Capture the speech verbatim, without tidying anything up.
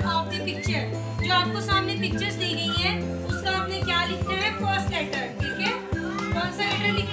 Of the picture. जो आपको सामने पिक्चर्स दी गई है उसका आपने क्या लिखना है, फर्स्ट लेटर। ठीक है, कौन सा लेटर लिखना